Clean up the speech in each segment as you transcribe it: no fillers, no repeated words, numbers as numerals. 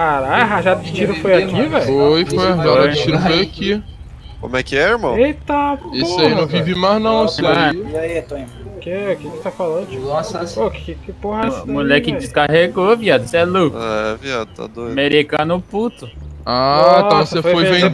Caralho, rajada de tiro foi aqui, velho? Foi, rajada de tiro foi aqui. Como é que é, irmão? Eita, porra. Isso aí não vive mais não, isso aí. E aí, Tonho? O que tá falando, tio? Nossa, Pô, que porra é essa daí, Moleque véio? Descarregou, viado. Cê é louco. É, viado, tá doido. Americano puto. Ah, então Nossa, você foi vender.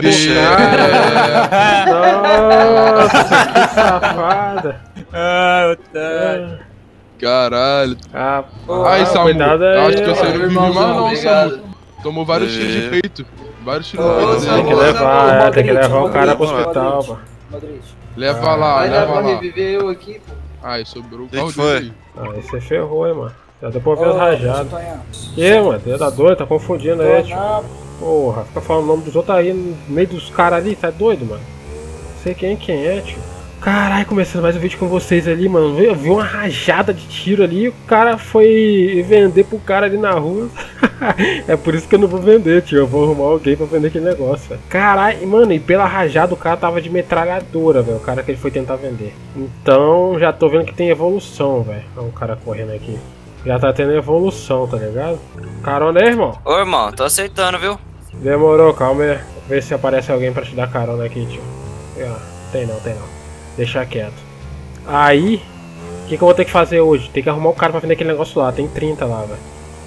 Nossa, que safada. Ah, otário. Caralho. Ah, Aí, Samu, cuidado aí, acho que você não vive mais não, obrigado. Samu. Tomou vários tiros de peito. Vários tiros no Ô, peito tem que dele. levar, tem que levar o cara pro Modric, hospital, pô. Modric. Leva lá, Vai dar leva pra lá. reviver eu aqui, pô. Ai, sobrou o Que carro foi? dele. Aí você ferrou, hein, mano. Já deu pra ver as rajadas. Tonhão. Que, mano? Deus tá doido, tá confundindo aí, tio. Não, Porra, fica falando o nome dos outros aí no meio dos caras ali, tá doido, mano? Não sei quem é, tio. Caralho, começando mais um vídeo com vocês ali, mano. Eu vi uma rajada de tiro ali e o cara foi vender pro cara ali na rua. É por isso que eu não vou vender, tio. Eu vou arrumar alguém pra vender aquele negócio, velho. Caralho, mano, e pela rajada o cara tava de metralhadora, velho. O cara que ele foi tentar vender. Então já tô vendo que tem evolução, velho. Olha o cara correndo aqui. Já tá tendo evolução, tá ligado? Carona aí, irmão? Ô irmão, tô aceitando, viu? Demorou, calma aí. Vê se aparece alguém pra te dar carona aqui, tio. Ah, tem não. Deixa quieto. Aí, o que eu vou ter que fazer hoje? Tem que arrumar o cara pra vender aquele negócio lá. Tem 30 lá, velho.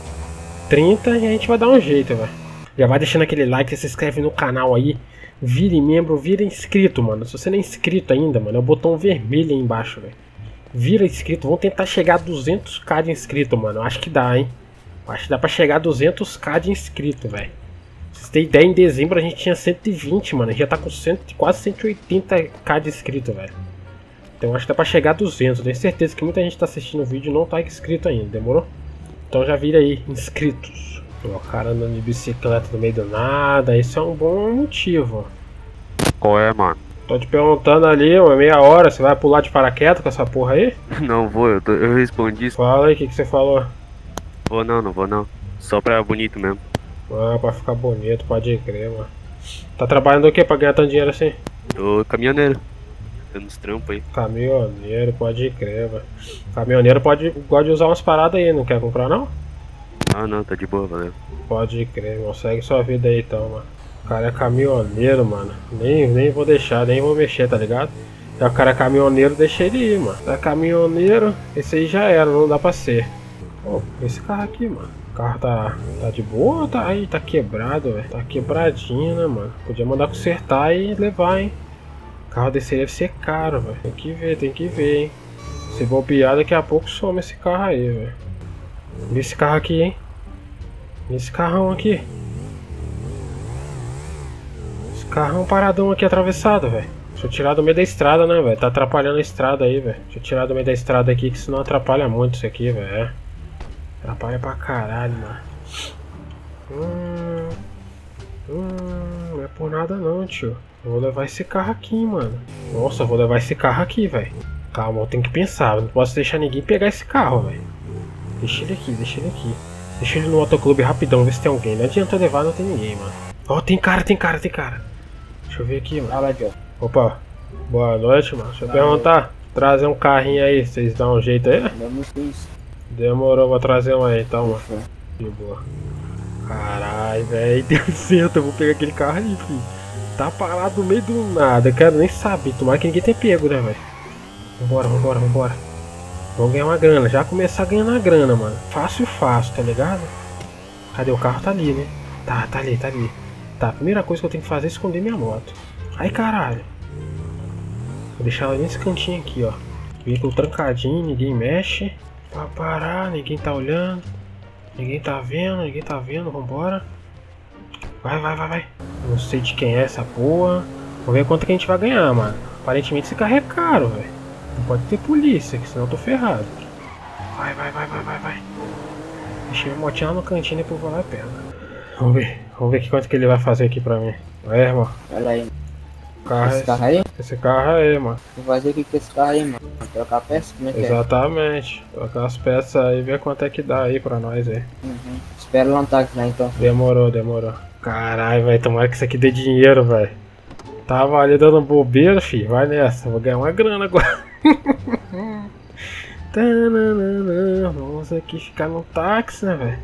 30 e a gente vai dar um jeito, velho. Já vai deixando aquele like, se inscreve no canal aí. Vire membro, vire inscrito, mano. Se você não é inscrito ainda, mano, é o botão vermelho aí embaixo, velho. Vira inscrito. Vamos tentar chegar a 200k de inscrito, mano. Acho que dá, hein. Acho que dá pra chegar a 200k de inscrito, velho. Pra vocês terem ideia, em dezembro a gente tinha 120, mano. A gente já tá com quase 180k de inscrito, velho. Então acho que dá pra chegar a 200. Tenho certeza que muita gente tá assistindo o vídeo e não tá inscrito ainda, demorou? Então já vira aí, inscritos. O cara andando de bicicleta no meio do nada, isso é um bom motivo. Qual é, mano? Tô te perguntando ali, uma meia hora, você vai pular de paraquedas com essa porra aí? Não vou, eu respondi. Fala aí, o que você falou? Não vou não. Só pra bonito mesmo. Ah, pra ficar bonito, pode crer, mano. Tá trabalhando o que pra ganhar tanto dinheiro assim? Tô caminhoneiro. Dando uns trampos aí. Caminhoneiro, pode crer, velho. Caminhoneiro gosta de usar umas paradas aí, não quer comprar não? Ah não, tá de boa, valeu. Pode crer, irmão. Segue sua vida aí então, mano. O cara é caminhoneiro, mano. Nem vou deixar, nem vou mexer, tá ligado? Já o cara é caminhoneiro, deixa ele ir, mano. Tá caminhoneiro, esse aí já era, não dá pra ser. Pô, esse carro aqui, mano. O carro tá de boa ou tá aí? Tá quebrado, velho. Tá quebradinho, né, mano? Podia mandar consertar e levar, hein. O carro desse aí deve ser caro, velho. Tem que ver, hein. Se bobear, daqui a pouco some esse carro aí, velho. Vê esse carro aqui, hein. Esse carrão aqui. Esse carrão paradão aqui atravessado, velho. Deixa eu tirar do meio da estrada, né, velho. Tá atrapalhando a estrada aí, velho. Deixa eu tirar do meio da estrada aqui, que senão atrapalha muito isso aqui, velho. Atrapalha pra caralho, mano. Não é por nada não, tio. Vou levar esse carro aqui, mano. Nossa, eu vou levar esse carro aqui, velho. Calma, eu tenho que pensar. Eu não posso deixar ninguém pegar esse carro, velho. Deixa ele aqui. Deixa ele no motoclube rapidão, ver se tem alguém. Não adianta levar, não tem ninguém, mano. Ó, tem cara. Deixa eu ver aqui, mano. fala aqui, ó. Opa, boa noite, mano. Deixa eu perguntar. Trazer um carrinho aí, vocês dão um jeito aí? Vamos isso. Demorou, vou trazer um aí então, mano. De boa. Caralho, velho, deu certo. Eu vou pegar aquele carro aí, filho. Tá parado no meio do nada. Eu quero nem saber. Tomara que ninguém tenha pego, né, velho? Vambora. Vamos ganhar uma grana. Já começar ganhando a grana, mano. Fácil, tá ligado? Cadê o carro? Tá ali, né? Tá ali. Tá, a primeira coisa que eu tenho que fazer é esconder minha moto. Ai, caralho. Vou deixar ela nesse cantinho aqui, ó. Veículo trancadinho, ninguém mexe. Pra parar, ninguém tá olhando. Ninguém tá vendo, vambora. Vai. Não sei de quem é essa porra. Vamos ver quanto que a gente vai ganhar, mano. Aparentemente esse carro é caro, velho. Não pode ter polícia, que senão eu tô ferrado. Vai. Deixei minha motinha lá no cantinho e depois vou lá e pego. Vamos ver quanto que ele vai fazer aqui pra mim. Vai, irmão. Olha aí. Esse carro aí? Esse carro aí, mano. Vou fazer o que com esse carro aí, mano? Trocar peça? Como é que Exatamente. Trocar as peças aí e ver quanto é que dá aí pra nós aí. Espera lá no táxi, né, então. Demorou. Caralho, velho. Tomara que isso aqui dê dinheiro, velho. Tava ali dando bobeira, filho. Vai nessa. Vou ganhar uma grana agora. Vamos aqui ficar no táxi, né, velho?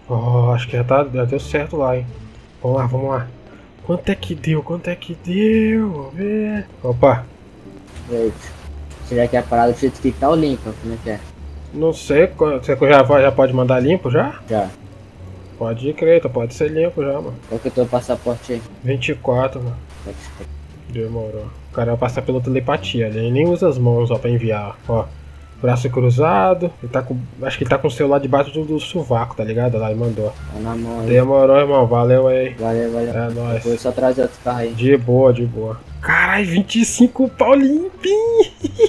Oh, acho que já deu certo lá, hein. Vamos lá, vamos lá. Quanto é que deu? Quanto é que deu? Vamos ver. Opa. Gente, será que a parada do jeito que tá ou limpa? Como é que é? Não sei, você já pode mandar limpo já? Já. Pode ir, Creita, pode ser limpo já, mano. Qual que é o teu passaporte aí? 24, mano. Demorou. O cara vai passar pela telepatia, ele nem usa as mãos, ó, pra enviar, ó. Braço cruzado, ele tá com. Acho que ele tá com o celular debaixo do sovaco, tá ligado? Lá, ele mandou. Tá na mão aí. Demorou, irmão, valeu aí. Valeu, valeu. É nóis. Vou só trazer outro carro aí. De boa, de boa. Caralho, 25 pau limpinho.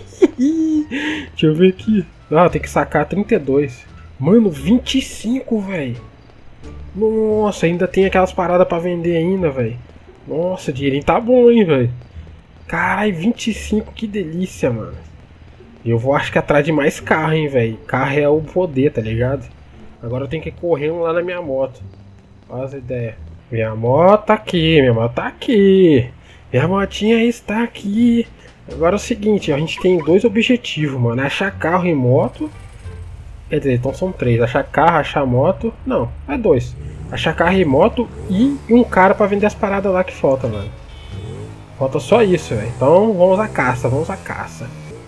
Deixa eu ver aqui. Ah, tem que sacar 32. Mano, 25, velho. Nossa, ainda tem aquelas paradas pra vender ainda, velho. Nossa, o dinheirinho tá bom, hein, velho. Caralho, 25, que delícia, mano. Eu vou, acho que atrás de mais carro, hein, velho. Carro é o poder, tá ligado? Agora eu tenho que ir correndo lá na minha moto. Olha as ideias. Minha moto tá aqui, minha moto tá aqui. Minha motinha está aqui. Agora é o seguinte, a gente tem dois objetivos, mano. É achar carro e moto. Quer dizer, então são três. Achar carro, achar moto. Não, é dois. Achar carro e moto e um cara pra vender as paradas lá que falta, mano. Falta só isso, velho. Então vamos à caça, vamos à caça.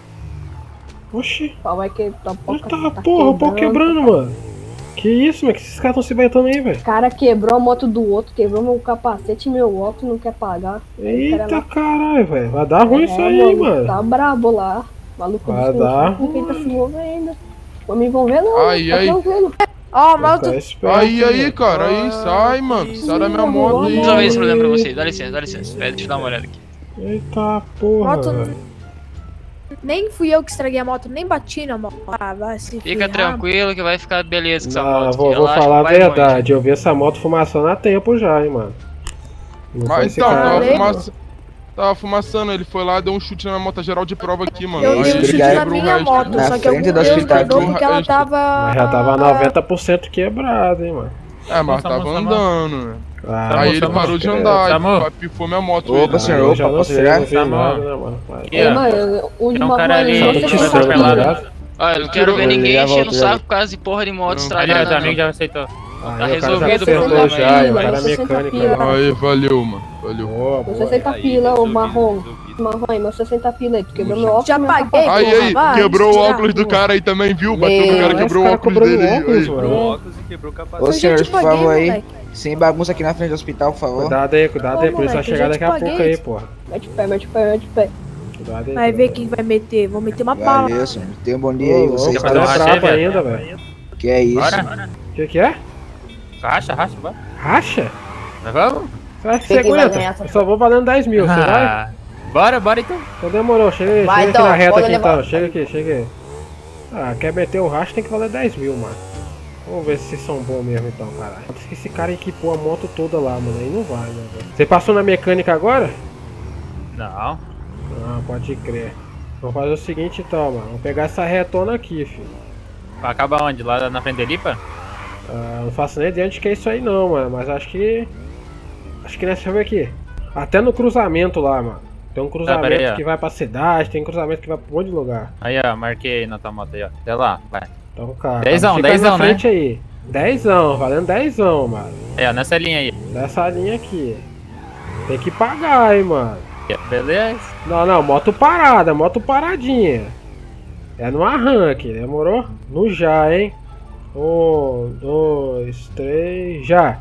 Oxi. Pau vai que tá Porra, o pau quebrando, mano. Que isso, mano? Que esses caras tão se baitando aí, velho? O cara quebrou a moto do outro, quebrou meu capacete e meu óculos, não quer pagar. Eita caralho, velho. Vai dar ruim isso aí, mano. Tá brabo lá. O maluco vai dar. Com quem tá se envolvendo. Vou me envolver não, Aí, tá aí. tranquilo. Ó, moto. Aí, cara, aí, sai, mano. Sai da minha moto aí. Vou resolver esse problema pra você. Dá licença, dá licença. Espera, deixa eu dar uma olhada aqui. Eita porra. Moto. Nem fui eu que estraguei a moto, nem bati na moto. Ah, vai se Fica tranquilo que vai ficar beleza com essa Não, moto. vou Relaxa, falar a vai verdade. Eu vi essa moto fumaçando há tempo já, hein, mano. Não foi Mas esse então, cara, tava fumaçando, ele foi lá, deu um chute na moto geral de prova aqui, mano. Eu dei um Aí chute ele na quebrou o minha resto. moto, só que eu quebrou porque ela tava... Mas já tava 90% quebrado, hein, mano. É, mas tava andando, né? Ah, aí ele parou de andar, e pifou minha moto. Opa, senhor, eu já não sei, não vi nada, né, mano. Mano, o de uma ali, Olha, eu não quero ver ninguém enchendo o saco por causa de porra de moto estragada. Meu amigo já aceitou. Tá resolvido o problema problema já, aí. o cara é mecânico. Aí, valeu, mano. Valeu. Meu 60 pila, ô marrom. Marrom aí, meu 60 pila aí, tu quebrou meu óculos. Já paguei, Aí, porra, vai, quebrou o tirar. óculos do cara aí também, viu? Bateu no cara, quebrou o óculos dele aí. Óculos e quebrou o capacete. Ô senhor, por favor aí. Sem bagunça aqui na frente do hospital, por favor. Cuidado aí, a polícia vai chegar daqui a pouco aí, porra. Mete pé, mete pé, mete pé. Cuidado aí. Vai ver quem vai meter, vou meter uma bala. Valeu, senhor. Tenha um bom dia aí, vocês. Tá brabo ainda, velho. Que é isso? Que é? Racha, bora. Racha? Vamos? Você acha que você aguenta? Eu só vou valendo 10 mil, você vai? Bora então. Então demorou, chega Vai, aqui então, na reta pode aqui levar. então, chega aqui. Ah, quer meter o racha tem que valer 10 mil, mano. Vamos ver se vocês são bons mesmo então, caralho. Esse cara equipou a moto toda lá, mano, aí não vai, né, velho. Você passou na mecânica agora? Não. Ah, pode crer. Vamos fazer o seguinte então, mano, vamos pegar essa retona aqui, filho. Vai acabar onde? Lá na frente da Lipa? Ah, não faço nem ideia de que é isso aí não, mano, mas acho que nessa ver aqui. Até no cruzamento lá, mano. Tem um cruzamento peraí, que vai pra cidade, tem um cruzamento que vai pra um monte de lugar. Aí, ó, marquei aí na tua moto aí, ó. Até lá, vai. Então, cara, Dezão, fica dezão, na frente né? aí. 10ão, valendo 10ão, mano. É, ó, nessa linha aí. Nessa linha aqui. Tem que pagar, hein, mano. Beleza. Não, moto parada, moto paradinha. É no arranque, demorou? No já, hein. 1, 2, 3, já.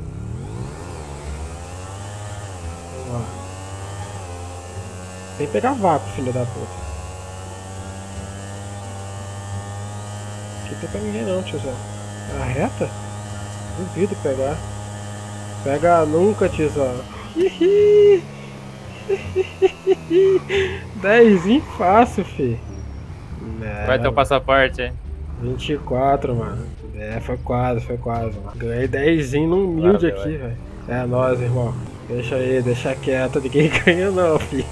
Ó. Tem que pegar vácuo, filho da puta. Aqui tem pra ninguém não, tiozão. É a reta? Duvido pegar. Pega nunca, tiozão. 10 fácil, fi. Vai ter o passaporte, hein? 24, mano. É, foi quase, mano. Ganhei 10 no humilde aqui, velho. É nóis, irmão. Deixa aí, deixa quieto, ninguém ganha não, fi.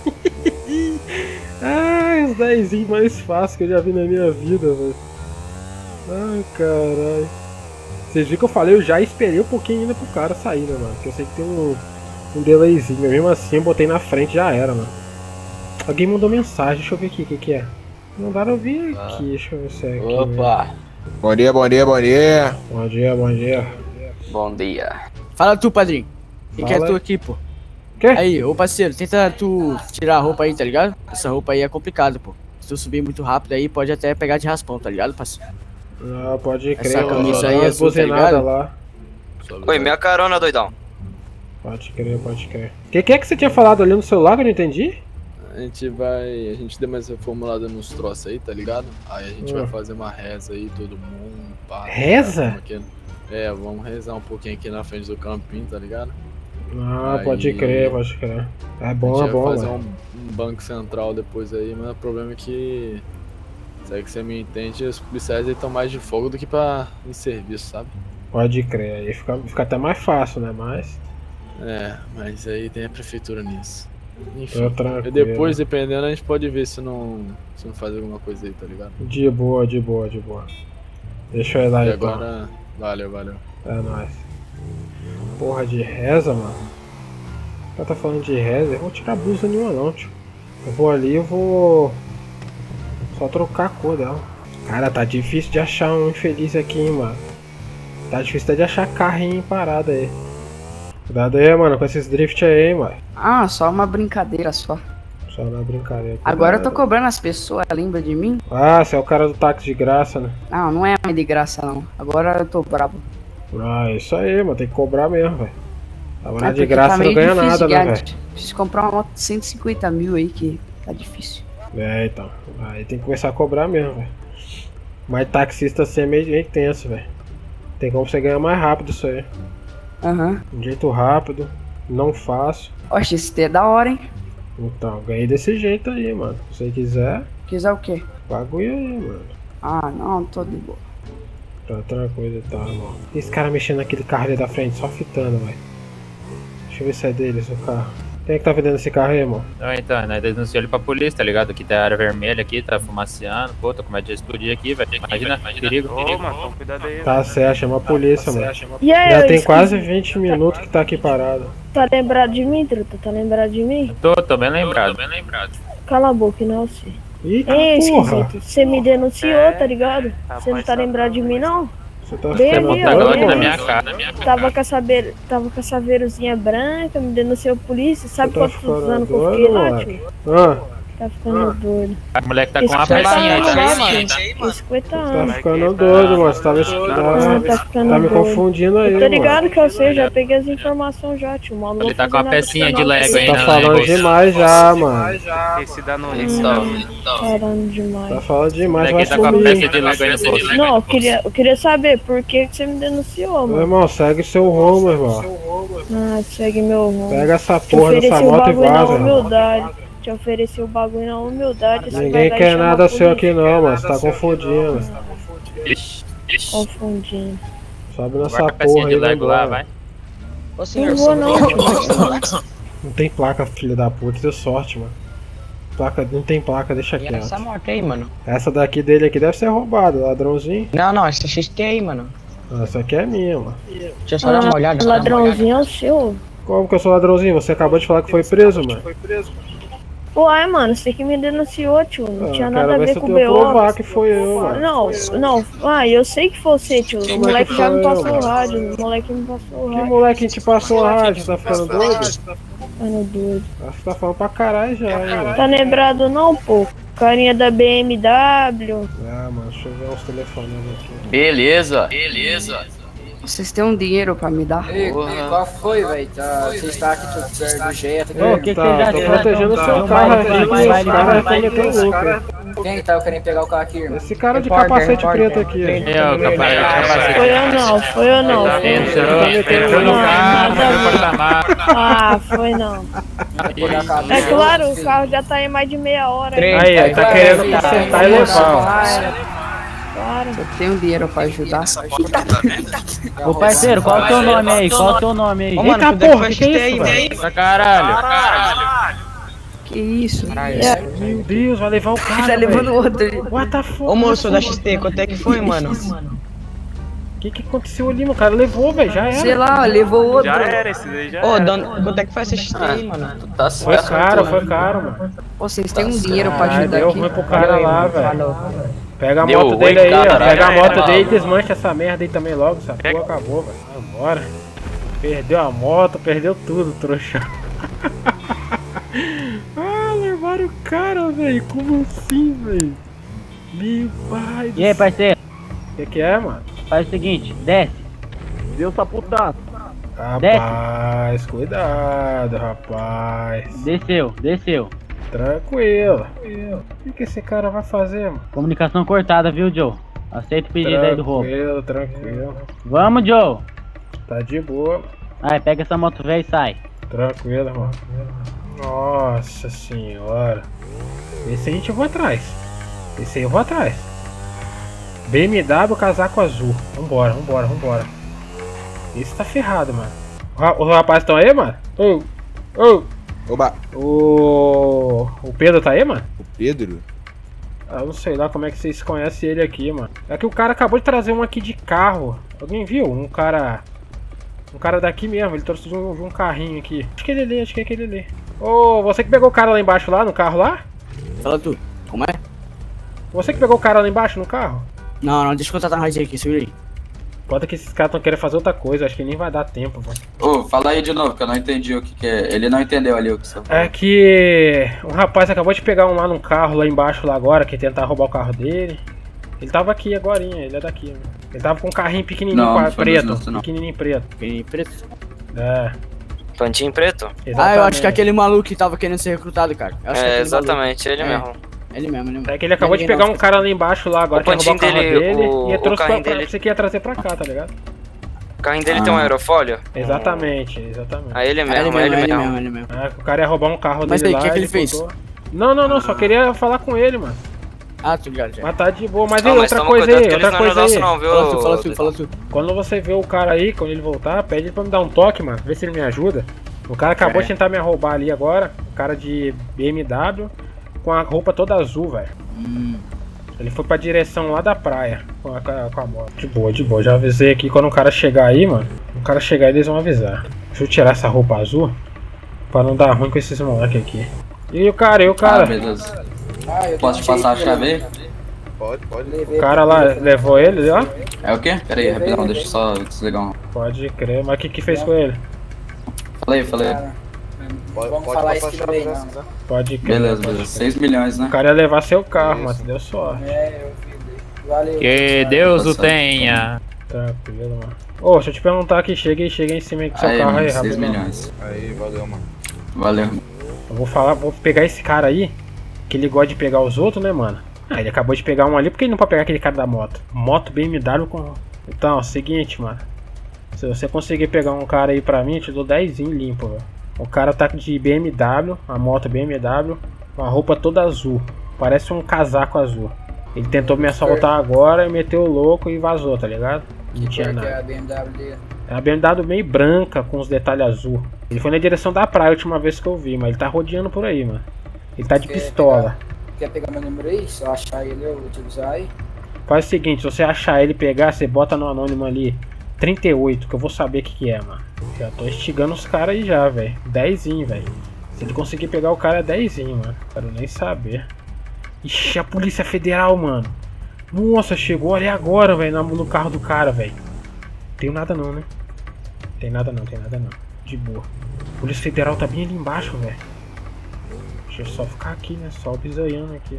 Ai, os 10 mais fáceis que eu já vi na minha vida, velho. Ai, caralho. Vocês viram que eu falei, eu já esperei um pouquinho ainda pro cara sair, né, mano? Porque eu sei que tem um delayzinho, mas mesmo assim eu botei na frente, já era, mano. Alguém mandou mensagem, deixa eu ver aqui o que é. Mandaram eu vir aqui, deixa eu ver se é aqui. Opa! Bom dia. Bom dia. Bom dia. Fala tu, padrinho. Quem que é Fala. tu aqui, pô? Quê? Aí, ô parceiro, tenta tu tirar a roupa aí, tá ligado? Essa roupa aí é complicado, pô. Se tu subir muito rápido aí, pode até pegar de raspão, tá ligado, parceiro? Ah, pode crer. Essa camisa aí Dá é umas sua, tá buzinadas ligado? lá. Oi, minha carona, doidão. Pode crer, pode crer. O que é que você tinha falado ali no celular que eu não entendi? A gente deu mais reformulada nos troços aí, tá ligado? Aí a gente vai fazer uma reza aí, todo mundo, pá. Reza? Vamos rezar um pouquinho aqui na frente do campinho, tá ligado? Ah, Aí- pode crer, pode crer. É bom, a é gente bom, vai fazer velho. um banco central depois aí, mas o problema é que... Sabe que você me entende, os policiais aí estão mais de folga do que em serviço, sabe? Pode crer, aí fica até mais fácil, né? Mas. Mas aí tem a prefeitura nisso. Enfim, Tô tranquilo. e depois, dependendo, a gente pode ver se não faz alguma coisa aí, tá ligado? De boa, de boa, de boa. Deixa eu ir lá E então. agora, valeu. É nóis. Porra de reza, mano. O cara tá falando de reza, eu vou tirar blusa nenhuma não, tio. Eu vou ali, eu vou só trocar a cor dela. Cara, tá difícil de achar um infeliz aqui, hein, mano. Tá difícil até de achar carrinho parado aí. Cuidado aí, mano, com esses drift aí, hein, mano. Ah, só uma brincadeira só. Só na brincadeira. Agora eu tô cobrando as pessoas, lembra de mim? Ah, você é o cara do táxi de graça, né? Não é mais de graça não. Agora eu tô bravo. Ah, isso aí, mano, tem que cobrar mesmo, velho. Trabalhar de porque graça tá não meio ganha difícil nada, de né, ganhar. velho? Preciso comprar uma moto de 150 mil aí que tá difícil. É, então. Aí tem que começar a cobrar mesmo, velho. Mas taxista assim é meio tenso, velho. Tem como você ganhar mais rápido isso aí. Um jeito rápido, não fácil. Oxe, esse T é da hora, hein? Então, ganhei desse jeito aí, mano. Se você quiser, Quiser o quê? bagulho aí, mano. Ah, não, tô de boa. Tá tranquilo e tal, mano. Esse cara mexendo naquele carro ali da frente, só fitando, velho. Deixa eu ver se é deles o carro. Quem é que tá vendendo esse carro aí, irmão? Então, nós denunciamos ele pra polícia, tá ligado? Aqui tá a área vermelha aqui, tá fumaciando. Pô, tô com medo de explodir aqui, velho. Imagina, perigo. Mano, cuidado aí. Tá certo, chama a polícia, mano. E aí, Já eu tem esqueci. quase 20 minutos que tá aqui parado. Tá lembrado de mim, truta? Tá lembrado de mim? Tô bem lembrado. Cala a boca, não sei. Ih, Ei, porra! esquisito. Você me denunciou, tá ligado? Você não tá lembrado de mim, não? Você tá Bem ficando ali, ó. doido, aqui na mano? minha cara. Tava com essa veiruzinha branca, me denunciou a polícia. Sabe Tá quantos ficando anos que eu doido, fiquei lá, moleque? tio? Ah, Tá ficando doido. O moleque tá com uma Esse cara pecinha aí, tá tá? lá, tio. 50 tá anos. ficando doido, mano. Você tá me, Tá ficando tá me doido. confundindo aí, Eu tô mano. ligado que eu sei, já peguei as informações já, tio. Mano, Ele tá com a pecinha de Lego Você aí, tá né? falando demais já, mano. Esse dá no Caramba, demais. Tá falando demais, O vai moleque tá com a peça sumir. de Lego aí no bolso. Não, eu queria saber por que você me denunciou, Meu mano. irmão, segue seu rumo, irmão. Ah, segue meu rumo. Pega essa Te porra dessa ofereci o moto e bagulho na vaza, irmão. humildade. Te ofereci o bagulho na humildade. você vai Ninguém lá e quer chama nada a seu polícia. aqui não, mano. Você tá confundindo. Confundindo. Sobe nessa Guarda a pecinha porra de aí, vai Lego lá, embora. vai. Ô Não senhor, vou não. Não tem placa, filho da puta. Deu sorte, mano. Placa, não tem placa, deixa e essa quieto. moto aí, mano? Essa daqui dele aqui deve ser roubada, ladrãozinho. Não, essa XT aí, mano. Essa aqui é minha, mano. Deixa eu só dar uma olhada. Ladrãozinho é o seu. Como que eu sou ladrãozinho? Você acabou de falar que foi preso, mano. Uai, mano, você que me denunciou, tio. Não tinha nada a Quero ver ver se com eu o tenho BO. provar que foi eu, mano. Não. Ah, eu sei que foi você, tio. O Como é moleque que já foi me eu, passou o mano? rádio. O moleque me passou o Que rádio. moleque te passou a rádio? Tá ficando doido? Ficando doido. Acho que tá falando pra caralho já, hein, mano. Tá lembrado não, pô? Carinha da BMW. Ah, mano, deixa eu ver uns telefones aqui. Beleza. Vocês têm um dinheiro pra me dar? Ei, qual foi, velho? Você está aqui perto do jeito. Tô protegendo o seu carro aqui, que os caras estão metendo louco. Quem tá querendo pegar o carro aqui, irmão? Esse cara de capacete preto aqui, ó. Foi eu não. Entrou no carro, foi no porta-malas. Ah, foi não. É claro, o carro já tá aí mais de meia hora. Aí, ele tá querendo consertar e levar. Claro. Eu tenho dinheiro pra ajudar. Ô parceiro, qual é o teu nome aí? Qual é o teu nome aí? Eita porra, que é isso, velho? Pra caralho. Que isso? Meu Deus, vai levar o cara, Tá levando velho. outro. What the fuck? Ô moço da XT, quanto é que foi, mano? O que aconteceu ali, mano? O cara levou, velho, já era. Sei lá, levou outro. esse daí já Ô, quanto é que foi essa XT aí, mano? Tá Foi certo. caro, mano. Vocês têm um dinheiro pra Ah, ajudar deu aqui? ruim pro cara lá, velho. Pega a Deu moto dele 8, aí, ó. caralho. Pega a moto É, dele e mano. desmancha essa merda aí também logo. Essa porra acabou, velho. Vambora. Perdeu a moto, perdeu tudo, trouxa. Ah, levaram o cara, velho. Como assim, velho? Meu pai do E aí, parceiro? O que é, mano? Faz o seguinte, desce. Viu sua putaça? Rapaz, cuidado, rapaz. Desceu. Tranquilo. O que esse cara vai fazer, mano? Comunicação cortada, viu, Joe? Aceita o pedido aí do roubo. Tranquilo. Vamos, Joe. Tá de boa. Aí, pega essa moto velha e sai. Tranquilo, mano. Nossa senhora. Esse aí eu vou atrás. BMW casaco azul. Vambora. Esse tá ferrado, mano. Os rapazes estão aí, mano? Oba! O Pedro tá aí, mano? O Pedro? Eu não sei lá como é que vocês conhecem ele aqui, mano. É que o cara acabou de trazer um aqui de carro. Alguém viu? Um cara daqui mesmo. Ele trouxe um carrinho aqui. Acho que é aquele ali. Ô, você que pegou o cara lá embaixo lá, no carro lá? Fala tu, como é? Você que pegou o cara lá embaixo no carro? Não, deixa eu contatar na rádio aqui, segura aí. Pode que esses caras estão querendo fazer outra coisa, acho que nem vai dar tempo, velho. Ô, fala aí de novo, que eu não entendi o que é. Ele não entendeu ali o que você falou. É que um rapaz acabou de pegar um lá num carro lá embaixo lá agora, que tentar roubar o carro dele. Ele tava aqui agorinha, ele é daqui, mano. Ele tava com um carrinho pequenininho preto. Pequenininho preto. Pequenininho preto? É. Pantinho preto? Ah, eu acho que é aquele maluco que tava querendo ser recrutado, cara. Eu acho que é exatamente, ele mesmo. Ele mesmo. É que ele acabou de pegar um cara lá embaixo lá agora, que ia roubar o carro dele e trouxe pra você que ia trazer pra cá, tá ligado? O carrinho dele tem um aerofólio? Exatamente. Ah, ele mesmo. É, o cara ia roubar um carro Mas dele aí, lá. o que ele fez? Botou... Não, só queria falar com ele, mano. Ah, tô ligado já. Mas tá de boa, mas Não, aí, mas outra toma coisa cuidado aí, que eles não é nosso não, viu? Fala tu. Quando você vê o cara aí, quando ele voltar, pede ele pra me dar um toque, mano, ver se ele me ajuda. O cara acabou de tentar me roubar ali agora, o cara de BMW, com a roupa toda azul, velho. Ele foi pra direção lá da praia, com a moto. De boa, já avisei aqui, quando o cara chegar aí, mano, eles vão avisar. Deixa eu tirar essa roupa azul, pra não dar ruim com esses moleques aqui. E o cara? Ah, beleza. Posso te passar a chave aí? Pode. O cara lá levou ele lá? É o quê? Pera aí, rapidão, deixa eu só desligar um. Pode crer, mas o que fez com ele? Falei. Pode falar isso também, não. Pode crer. Beleza. 6 milhões, né? O cara ia levar seu carro, mas deu sorte. Valeu. Que Deus o tenha. Tranquilo, mano. Ô, deixa eu te perguntar aqui, chega em cima aí com seu carro aí, 6 rapidão. milhões. Aí, valeu, mano. Valeu. Eu vou pegar esse cara aí, que ele gosta de pegar os outros, né, mano? Ah, ele acabou de pegar um ali, porque ele não pode pegar aquele cara da moto? Moto BMW com... Então, é o seguinte, mano. Se você conseguir pegar um cara aí pra mim, eu te dou 10zinho limpo, velho. O cara tá de BMW, a moto BMW, com a roupa toda azul. Parece um casaco azul. Ele tentou me assaltar agora e meteu o louco e vazou, tá ligado? Não tinha nada. É a BMW dele. É uma BMW meio branca, com os detalhes azul. Ele foi na direção da praia a última vez que eu vi, mas ele tá rodeando por aí, mano. Ele tá de pistola. Quer pegar meu número aí? Se eu achar ele, eu vou te avisar aí. Faz o seguinte, se você achar ele e pegar, você bota no anônimo ali 38, que eu vou saber o que é, mano. Já tô instigando os caras aí já, velho. 10zinho, velho. Se ele conseguir pegar o cara, é 10zinho, mano. Quero nem saber. Ixi, a Polícia Federal, mano. Nossa, chegou ali agora, velho, no carro do cara, velho. Tenho nada não, né? Tem nada não. De boa. A Polícia Federal tá bem ali embaixo, velho. Deixa eu só ficar aqui, né? Só bisoiando aqui.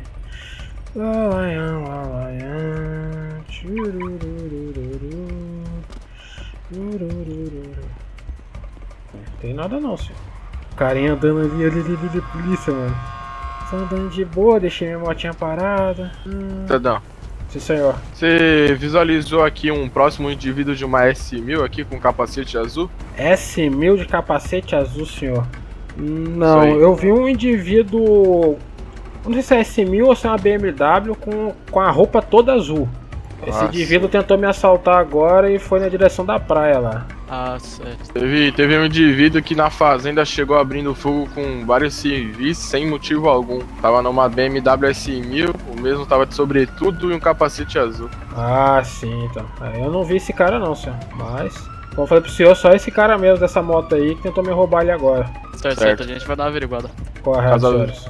Tem nada não, senhor. O carinha andando ali de polícia, mano. Só andando de boa, deixei minha motinha parada. Cidadão. Sim, senhor. Você visualizou aqui um próximo indivíduo de uma S1000 aqui com capacete azul? S1000 de capacete azul, senhor? Não, eu vi um indivíduo... Não sei se é S1000 ou se é uma BMW com a roupa toda azul. Esse indivíduo tentou me assaltar agora e foi na direção da praia lá. Ah, certo. Teve um indivíduo que na fazenda chegou abrindo fogo com vários civis sem motivo algum. Tava numa BMW S1000, o mesmo tava de sobretudo e um capacete azul. Ah, sim, então. Eu não vi esse cara não, senhor. Mas, como eu falei pro senhor, só esse cara mesmo dessa moto aí que tentou me roubar ali agora. Certo, a gente vai dar uma averiguada. Correto, senhores.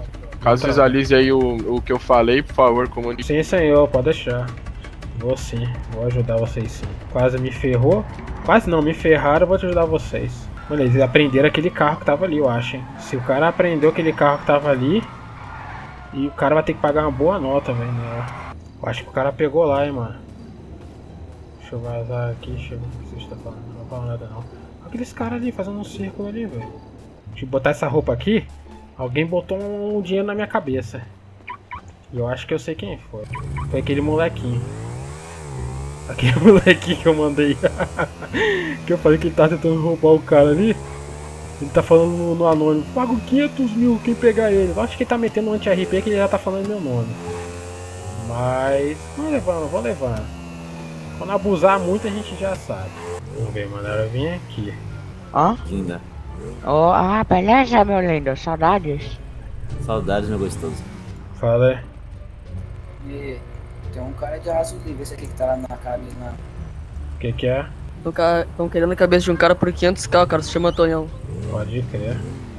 Caso visualize aí o que eu falei, por favor, comunique. Sim, senhor, pode deixar. Vou sim, vou ajudar vocês sim. Quase me ferrou. Quase não, me ferraram, eu vou te ajudar vocês. Olha, eles aprenderam aquele carro que tava ali, eu acho, hein. Se o cara aprendeu aquele carro que tava ali, e o cara vai ter que pagar uma boa nota, velho. Né? Eu acho que o cara pegou lá, hein, mano. Deixa eu vazar aqui, deixa eu ver o que vocês estão falando. Não vou falar nada não. Aqueles caras ali fazendo um círculo ali, velho. Deixa eu botar essa roupa aqui. Alguém botou um dinheiro na minha cabeça. E eu acho que eu sei quem foi. Foi aquele molequinho. Aquele molequinho que eu mandei. Que eu falei que ele tá tentando roubar o cara ali. Ele tá falando no anônimo. Pago 500 mil quem pegar ele. Eu acho que ele tá metendo um anti-RP que ele já tá falando meu nome. Mas... vou levando. Quando abusar muito a gente já sabe. Vamos ver, mano. Ela vem aqui. Ó. Linda. Oh, beleza, meu lindo. Saudades. Saudades, meu gostoso. Fala aí. E tem um cara de azul livre, esse aqui que tá lá na cabine lá. O que é? Estão querendo a cabeça de um cara por 500k, cara, se chama Tonhão. Pode crer.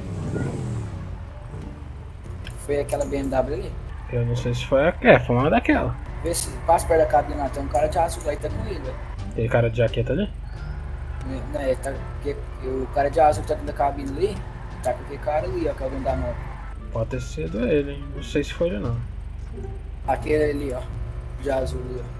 Foi aquela BMW ali? Eu não sei se foi foi uma daquela. Vê se passa perto da cabine lá, tem um cara de azul lá e tá com ele, velho. Tem cara de jaqueta ali? Não, tá, o cara de azul que tá dentro da cabine ali, tá com aquele cara ali, ó, que é o dono da moto. Pode ter sido ele, hein? Não sei se foi ele não. Aquele ali, ó, de azul ali, ó.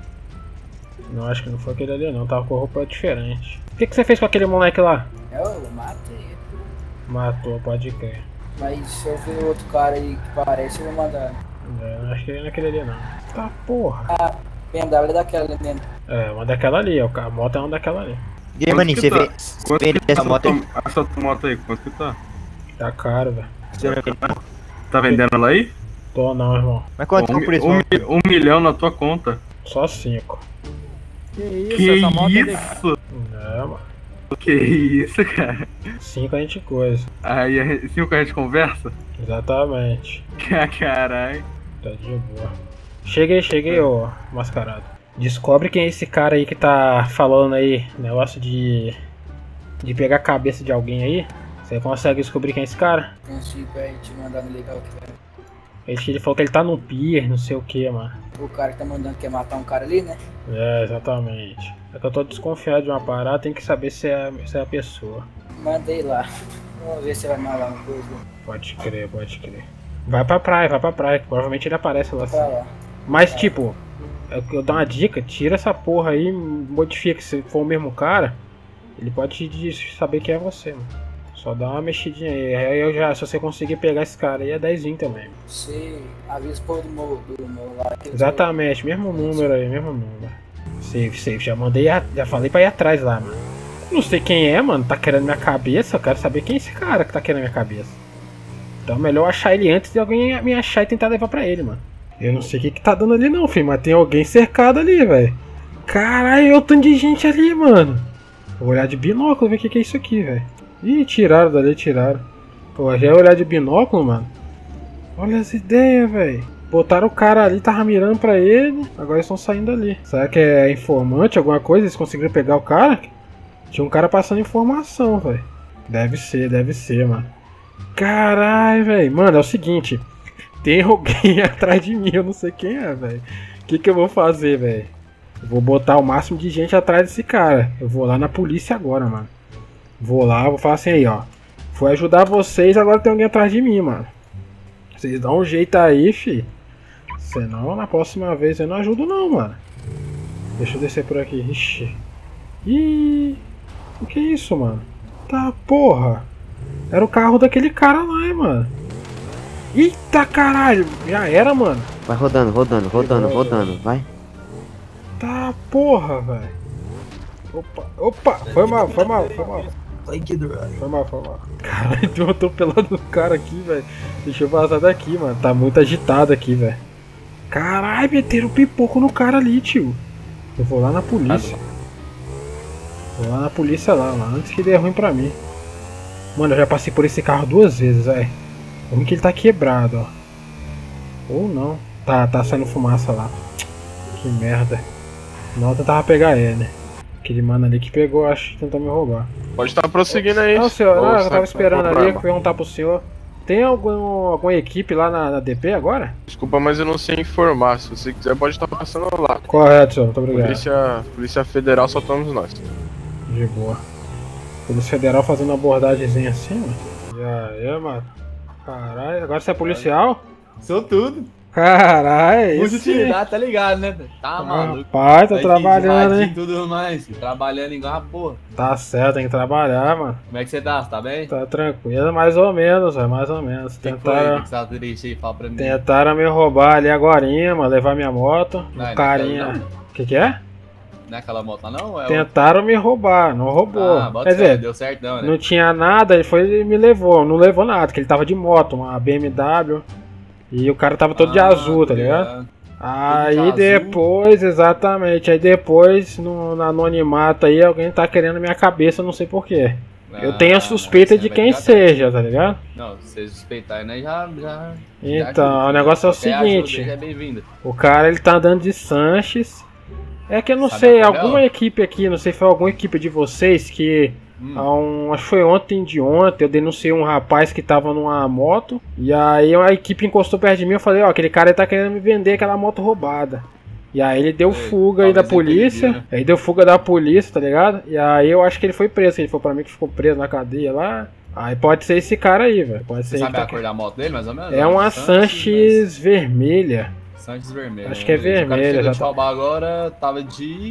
Não, acho que não foi aquele ali não, tava com roupa diferente. O que você fez com aquele moleque lá? Eu matei. Matou, pode crer. Mas se eu ver outro cara aí que parece, eu vou mandar. Não, acho que ele não é aquele ali não. Tá porra. A BMW é daquela ali mesmo. É, uma daquela ali, a moto é uma daquela ali. E aí, maninho, você vê essa moto aí? Essa moto aí, quanto que tá? Tá caro, velho. Tá vendendo ela aí? Tô não, irmão. Mas quanto por isso? 1 milhão na tua conta. Só 5. Que isso, que essa moto isso? Não, mano. Que isso, cara? 5 a gente coisa. Aí 5 a gente conversa? Exatamente. Caralho. Tá de boa. Cheguei, ô mascarado. Descobre quem é esse cara aí que tá falando aí, negócio de pegar a cabeça de alguém aí. Você consegue descobrir quem é esse cara? Consigo aí te mandar no legal que é. Ele falou que ele tá no pier, não sei o que, mano. O cara que tá mandando quer matar um cara ali, né? É, exatamente. É que eu tô desconfiado de uma parada, tem que saber se é a pessoa. Mandei lá. Vamos ver se vai mandar uma coisa. Pode crer, pode crer. Vai pra praia. Provavelmente ele aparece lá assim. Lá. Mas tipo, eu dou uma dica, tira essa porra aí, modifica, se for o mesmo cara, ele pode saber que é você, mano. Só dá uma mexidinha aí, se você conseguir pegar esse cara aí é 10 também. Você avisa por do meu lá. Exatamente, mesmo número aí, mesmo número. Save, já mandei, já falei pra ir atrás lá, mano. Não sei quem é, mano, tá querendo minha cabeça, eu quero saber quem é esse cara que tá querendo minha cabeça. Então é melhor achar ele antes de alguém me achar e tentar levar pra ele, mano. Eu não sei o que tá dando ali não, filho, mas tem alguém cercado ali, velho. Caralho, olha o tanto de gente ali, mano. Vou olhar de binóculo, ver o que é isso aqui, velho. Ih, tiraram dali, tiraram. Pô, já ia olhar de binóculo, mano. Olha as ideias, velho. Botaram o cara ali, tava mirando pra ele. Agora eles estão saindo ali. Será que é informante, alguma coisa? Eles conseguiram pegar o cara? Tinha um cara passando informação, velho. Deve ser, mano. Caralho, velho. Mano, é o seguinte. Tem alguém atrás de mim, eu não sei quem é, velho. O que eu vou fazer, velho? Eu vou botar o máximo de gente atrás desse cara. Eu vou lá na polícia agora, mano. Vou lá, vou falar assim aí, ó. Fui ajudar vocês, agora tem alguém atrás de mim, mano. Vocês dão um jeito aí, fi. Senão, na próxima vez eu não ajudo não, mano. Deixa eu descer por aqui. Ixi. Ih. O que é isso, mano? Tá, porra. Era o carro daquele cara lá, hein, mano. Eita, caralho. Já era, mano. Vai rodando, vai. Tá, porra, velho. Opa, foi mal. Ai, que droga. Foi mal. Caralho, tem um atropelado no cara aqui, velho. Deixa eu vazar daqui, mano. Tá muito agitado aqui, velho. Caralho, meteram pipoco no cara ali, tio. Eu vou lá na polícia. Vou lá na polícia lá, antes que dê ruim pra mim. Mano, eu já passei por esse carro 2 vezes, velho. Como que ele tá quebrado, ó. Ou não. Tá saindo fumaça lá. Que merda. Não, eu tentava pegar ele. Aquele mano ali que pegou, acho que tentou me roubar. Pode estar prosseguindo aí. Não, senhor, não, eu tava esperando ali, perguntar pro senhor. Tem alguma equipe lá na DP agora? Desculpa, mas eu não sei informar. Se você quiser, pode estar passando lá. Correto, senhor. Muito obrigado. Polícia Federal só estamos nós. De boa. Polícia Federal fazendo uma abordagemzinha assim, mano. Já é, mano. Caralho, agora você é policial? Sou tudo. Caralho, Muita isso. utilidade, tá ligado, né? Tá maluco. Rapaz, tô trabalhando, hein? Tudo mais. Trabalhando igual uma porra. Tá certo, tem que trabalhar, mano. Como é que você tá? Você tá bem? Tá tranquilo, mais ou menos, velho, mais ou menos. Tentaram... Que você tá triste aí? Fala pra mim. Tentaram me roubar ali agorinha, mano, levar minha moto. Não, O carinha... Que é? Não é aquela moto lá não? Tentaram me roubar, não roubou. Ah, Quer dizer, deu certo não, né? Não tinha nada, ele foi e me levou. Não levou nada, porque ele tava de moto, uma BMW. E o cara tava todo de azul, tá ligado? Aí depois, exatamente, aí depois, no anonimato aí, alguém tá querendo minha cabeça, não sei porquê. Eu tenho a suspeita de quem seja, tá ligado? Não, se você suspeitar, né, já então, o negócio é o seguinte, o cara ele tá andando de Sanches. É que eu não sei, alguma equipe aqui, não sei se foi alguma equipe de vocês que... acho que foi ontem eu denunciei um rapaz que tava numa moto. E aí a equipe encostou perto de mim, eu falei, ó, aquele cara aí tá querendo me vender aquela moto roubada. E aí ele deu fuga aí da polícia, aí deu fuga da polícia, tá ligado? E aí eu acho que ele foi preso, ele foi pra mim que ficou preso na cadeia lá. Aí pode ser esse cara aí, velho. Você sabe a cor da moto dele, mais ou menos? É uma Sanches vermelha. Sanches vermelha. Acho que é vermelha. Já roubar agora, tava de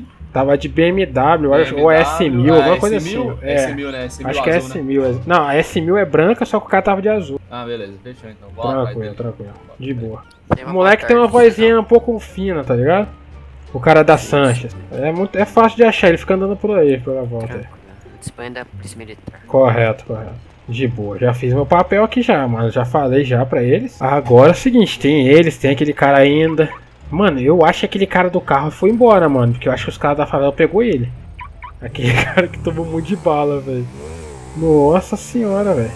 BMW, ou S1000, alguma coisa assim. S1000, né? S1000 acho que é S1000. Não, a S1000 é branca, só que o cara tava de azul. Ah, beleza, fechou então. Tranquilo. De boa. O moleque tem uma vozinha um pouco fina, tá ligado? O cara da Sanches. É fácil de achar, ele fica andando por aí, pela volta. Disponha da polícia militar. Correto. De boa, já fiz meu papel aqui já, mano. Já falei já pra eles. Agora é o seguinte, tem eles, tem aquele cara ainda. Mano, eu acho que aquele cara do carro foi embora, mano. Porque eu acho que os caras da favela pegou ele. Aquele cara que tomou muito de bala, velho. Nossa senhora, velho.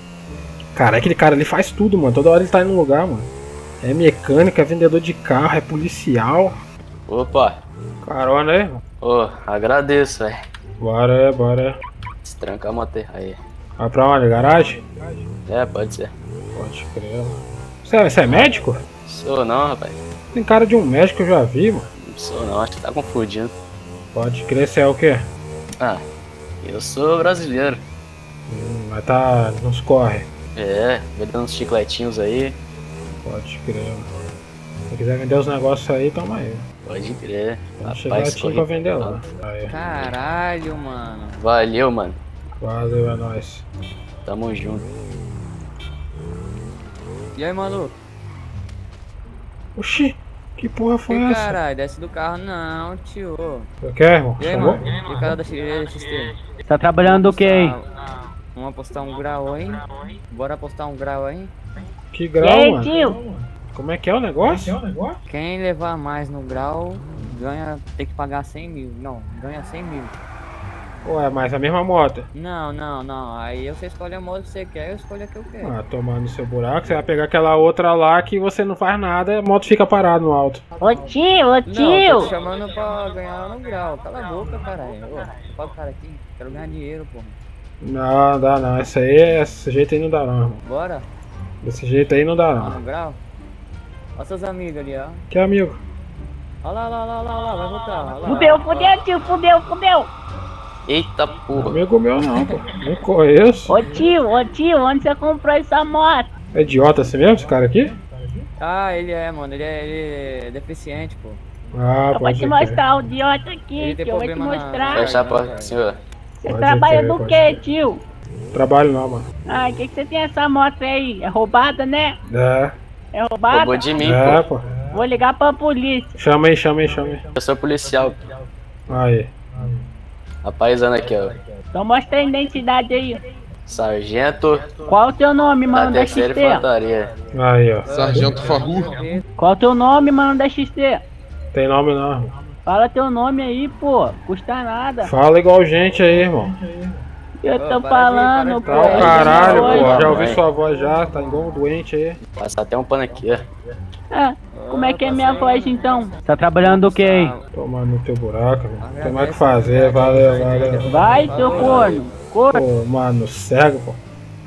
Cara, aquele cara ali faz tudo, mano. Toda hora ele tá em um lugar, mano. É mecânico, é vendedor de carro, é policial. Opa. Carona aí, mano. Ô, agradeço, velho. Bora. Destranca a moto aí. Vai pra onde? Garagem? É, pode ser. Pode crer. Você é médico? Sou não, rapaz. Tem cara de um médico que eu já vi, mano. Não sou não, acho que tá confundindo. Pode crer, você é o quê? Ah, eu sou brasileiro. Mas tá nos corre. É, vendendo uns chicletinhos aí. Pode crer. Se quiser vender os negócios aí, toma aí. Pode crer. Chicletinho pra vender lá. Aí. Caralho, mano. Valeu, mano. Valeu, é nóis. Tamo junto. E aí, maluco? Oxi, que porra foi essa? Caralho, desce do carro não, tio. Eu quero, irmão? E aí, mano? E o cara da XT? Tá trabalhando do que aí? Vamos apostar um grau aí? Bora apostar um grau aí? Que grau, mano? Tio? Como é que é o negócio? Quem levar mais no grau ganha, tem que pagar 100 mil. Não, ganha 100 mil. Ué, mas a mesma moto? Não. Aí você escolhe a moto que você quer, eu escolho a que eu quero. Ah, tomar no seu buraco, você vai pegar aquela outra lá que você não faz nada, a moto fica parada no alto. Ô tio! Não, tô te chamando pra ganhar no grau. Cala a boca, caralho. Fala o cara aqui, quero ganhar dinheiro, porra. Não, dá não. Esse jeito aí não dá não, irmão. Bora? Desse jeito aí não dá não. No grau? Olha seus amigos ali, ó. Que amigo? Olha lá, vai voltar. Fudeu, tio, fudeu. Eita porra. Amigo meu não, pô. Nem conheço. Ô tio, onde você comprou essa moto? É idiota assim mesmo, esse cara aqui? Ah, ele é, mano. Ele é deficiente, pô. Ah, eu vou te mostrar o idiota aqui, tio. Eu vou te mostrar. Fecha a porta, senhor. Você trabalha do que, tio? Trabalho não, mano. Ah, que você tem essa moto aí? É roubada, né? É roubada? Roubou de mim, pô. Vou ligar pra polícia. Chama aí. Eu sou policial. Aí. Rapaizana aqui, ó. Então mostra a identidade aí. Sargento. Qual o teu nome, mano, da XT? Infantaria. Aí, ó. Sargento Farru. Qual o teu nome, mano, da XT? Tem nome não, irmão. Fala teu nome aí, pô. Custa nada. Fala igual gente aí, irmão. Eu tô falando, pô. Tá o caralho, pô. Já ouvi sua voz já, tá igual um doente aí. Passa até um pano aqui, ó. Como é que é minha voz então? Tá trabalhando do que aí? Toma no teu buraco, irmão. Não tem mais o que fazer, valeu. Vai, seu corno. Pô, mano, cego, pô.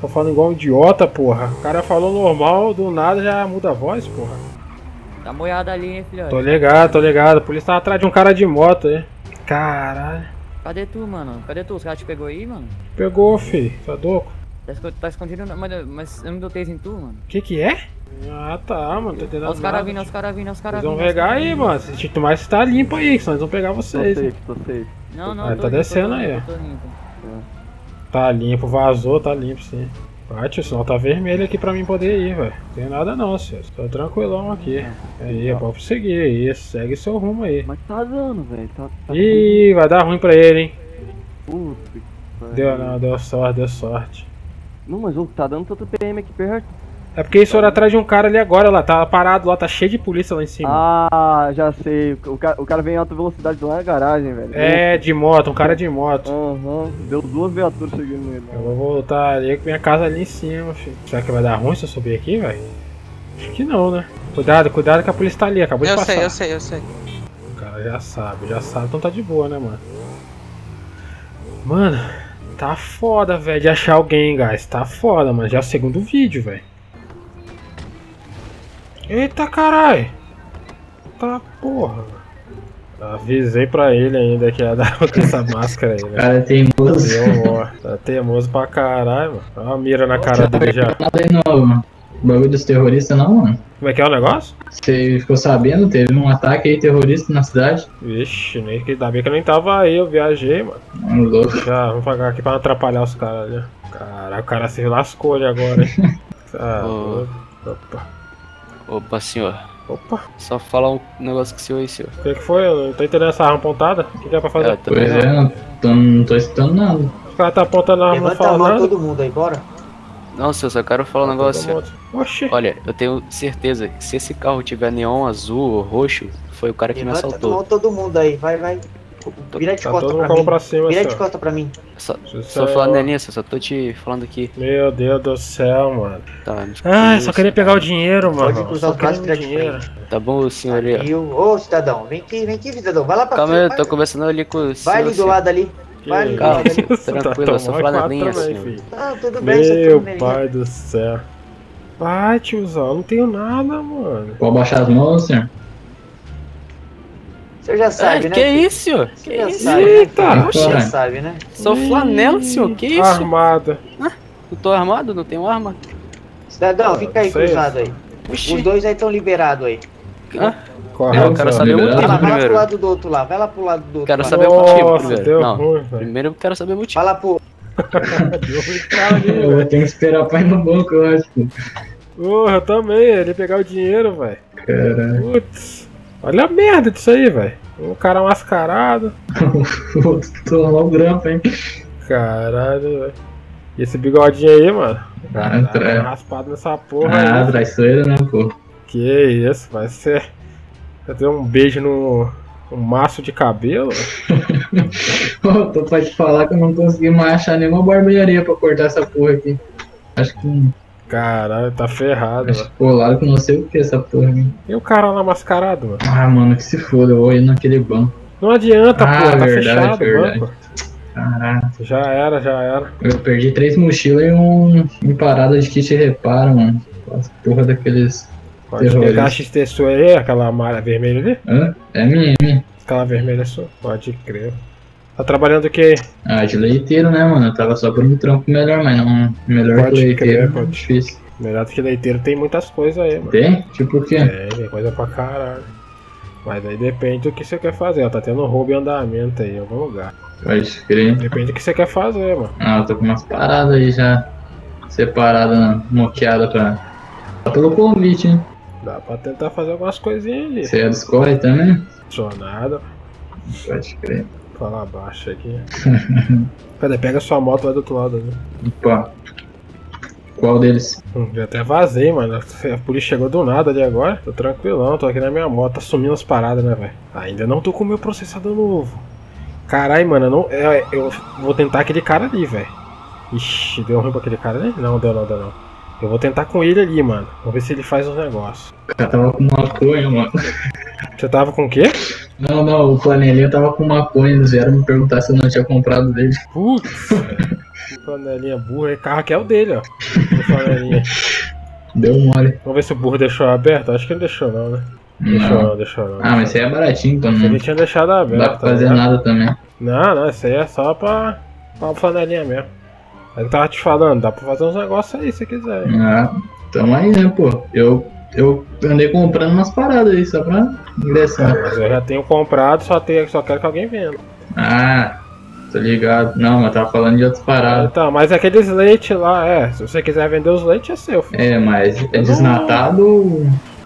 Tô falando igual um idiota, porra. O cara falou normal, do nada já muda a voz, porra. Tá moiada ali, hein, filhote? Tô ligado. A polícia tava atrás de um cara de moto aí. Caralho. Cadê tu, mano? Cadê tu? Os caras te pegou aí, mano? Pegou, fi. Tá doco? Tá escondido, mas eu não dei taser em tu, mano. Que é? Ah, tá, mano. Tô entendendo. Os caras vindo. Eles vão pegar aí, mano. Se mais você tá limpo aí, senão eles vão pegar vocês. Tô safe. Não, tá descendo aí, ó. Tá limpo, vazou, tá limpo sim. Bate, o sinal tá vermelho aqui pra mim poder ir, velho. Não tem nada não, senhor. Tô tranquilão aqui. Aí, pode seguir aí. Segue seu rumo aí. Mas tá dando, velho. Ih, vai dar ruim pra ele, hein. Puta que pariu. Não, deu sorte. Não, mas tá dando tanto PM aqui perto. É porque eles foram atrás de um cara ali agora, lá, tá parado lá, tá cheio de polícia lá em cima. Ah, já sei, o cara vem em alta velocidade lá na garagem, velho. É, de moto, um cara de moto. Deu 2 viaturas chegando nele. Eu vou voltar ali com minha casa ali em cima, filho. Será que vai dar ruim se eu subir aqui, velho? Acho que não, né? Cuidado que a polícia tá ali, acabou de passar. Eu sei. O cara já sabe, então tá de boa, né, mano? Mano, tá foda, velho, de achar alguém, guys. Tá foda, mano, já é o segundo vídeo, velho. Eita caralho! Tá porra! Avisei pra ele ainda que ia dar com essa máscara aí, né? Cara, é teimoso. Tá teimoso pra caralho, mano. Olha a mira na cara dele já. Não, o bagulho dos terroristas não, mano. Como é que é o negócio? Você ficou sabendo? Teve um ataque aí terrorista na cidade? Vixe, nem que ainda bem que eu nem tava aí, eu viajei, mano. Louco. Já, vamos pagar aqui pra não atrapalhar os caras ali. Caralho, o cara se lascou ali agora, hein? Opa, senhor. Opa. Só falar um negócio com o senhor aí, senhor. O que foi? Eu não tô entendendo essa arma apontada. O que é pra fazer? Pois não tô escutando nada. O cara tá apontando a arma, não fala nada. todo mundo aí, bora. Não, senhor, só quero falar um negócio, senhor. Oxi. Olha, eu tenho certeza que se esse carro tiver neon azul ou roxo, foi o cara que me assaltou. Todo mundo aí, vai. Vira de costa pra mim. Vira de costa pra mim. Só flanelinha, só tô te falando aqui. Meu Deus do céu, mano. Tá, só queria pegar o dinheiro, mano. Pode cruzar o braço e virar de frente. Tá bom, senhor. Ô, cidadão, vem aqui, cidadão. Vai lá pra frente. Calma, eu tô conversando ali com o senhor. Vai ali do lado ali. Vai ali do lado ali. Tranquilo, eu sou flanelinha, senhor. Ah, tudo bem, meu pai do céu. Vai, tiozão, não tenho nada, mano. Pode baixar as mãos, senhor? Você já sabe, né? Que isso, senhor? Você já sabe, Eita, né? Você já sabe, né? Sou flanela, senhor. Que isso? Armada. Eu tô armado? Não tenho arma? Cidadão, fica aí cruzado aí. Oxi. Os dois aí estão liberados aí. Eu quero saber o motivo Vai lá primeiro. pro lado do outro lá, vai lá pro lado do outro. Quero lá. saber o motivo primeiro. Deu Não, ruim, primeiro eu quero saber o motivo. Vai lá pro... Eu vou ter que esperar pra ir no banco, eu acho. Porra, eu também, ele pegar o dinheiro, velho. Caralho. Putz, olha a merda disso aí, velho. Um cara mascarado. Tô no grampo, hein. Caralho, velho. E esse bigodinho aí, mano? Caralho, raspado nessa porra aí. Traiçoeira, né, pô? Que isso, vai ser... Vai ter um beijo no... Um maço de cabelo? Tô pra te falar que eu não consegui mais achar nenhuma barbearia pra cortar essa porra aqui. Acho que... Caralho, tá ferrado, mano. Polaram que não sei o que essa porra aqui. E o cara lá mascarado, mano? Ah, mano, que se foda, eu vou ir naquele banco. Não adianta, porra, tá verdade, fechado verdade. o banco. Caraca. Já era. Eu perdi 3 mochilas e um parada de kit reparo, mano. As porra daqueles terroristas. Aquela XT sua aí, aquela malha vermelha ali? Hã? É minha. Aquela vermelha sua? Pode crer. Tá trabalhando o que? Ah, de leiteiro, né, mano? Eu tava só por um trampo melhor, mas não melhor que leiteiro. Pode. Difícil. Melhor do que leiteiro tem muitas coisas aí, mano. Tem? Tipo o quê? Tem coisa pra caralho. Mas aí depende do que você quer fazer, ó. Tá tendo roubo em andamento aí em algum lugar. Pode crer. Depende do que você quer fazer, mano. Ah, eu tô com umas paradas aí já separadas, moqueada pra... Só pelo convite, hein? Dá pra tentar fazer algumas coisinhas ali. Você é dos corre também? Sou nada. Pode crer. Fala abaixo aqui. Cadê? Pega sua moto lá do outro lado, né? Opa. Qual deles? Já até vazei, mano. A polícia chegou do nada ali agora. Tô tranquilão, tô aqui na minha moto. Tá sumindo as paradas, né, velho? Ainda não tô com o meu processador novo. Caralho, mano, eu vou tentar aquele cara ali, velho. Ixi, deu ruim pra aquele cara ali? Não, deu não. Eu vou tentar com ele ali, mano. Vamos ver se ele faz os negócios. O cara tava com maconha, mano. Você tava com o quê? Não, o flanelinha tava com maconha. Eles vieram me perguntar se eu não tinha comprado dele. Putz, Flanelinha burra. Carro aqui é o dele, ó. Flanelinha. Deu mole. Vamos ver se o burro deixou aberto. Acho que ele deixou não, né? Deixou não. Ah, mas isso aí é baratinho, então não. Ele tinha deixado aberto. Não dá pra fazer nada também. Não, isso aí é só pra flanelinha mesmo. Aí eu tava te falando, dá pra fazer uns negócios aí se quiser. Ah, tamo aí, né, pô. Eu andei comprando umas paradas aí só pra ingressar. Mas eu já tenho comprado, só quero que alguém venda. Ah, tô ligado. Não, mas tava falando de outras paradas. Então, mas aqueles leite lá, se você quiser vender os leites é seu, filho. É, mas é desnatado.